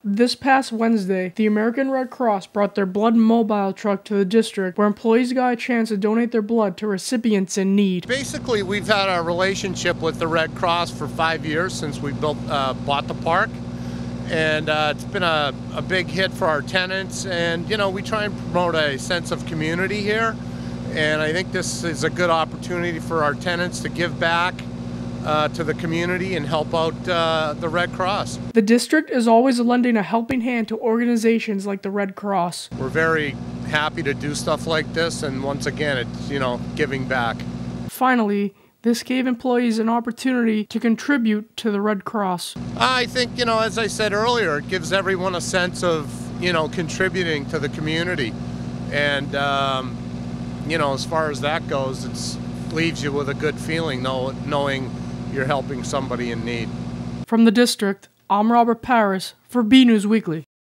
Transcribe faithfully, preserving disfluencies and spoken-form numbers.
This past Wednesday, the American Red Cross brought their blood mobile truck to the district where employees got a chance to donate their blood to recipients in need. Basically, we've had a relationship with the Red Cross for five years since we built, uh, bought the park. And uh, it's been a, a big hit for our tenants. And, you know, we try and promote a sense of community here. And I think this is a good opportunity for our tenants to give back Uh, to the community and help out uh, the Red Cross. The district is always lending a helping hand to organizations like the Red Cross. We're very happy to do stuff like this, and once again, it's, you know, giving back. Finally, this gave employees an opportunity to contribute to the Red Cross. I think, you know, as I said earlier, it gives everyone a sense of, you know, contributing to the community. And, um, you know, as far as that goes, it leaves you with a good feeling, know, knowing you're helping somebody in need. From the district, I'm Robert Paris for B News Weekly.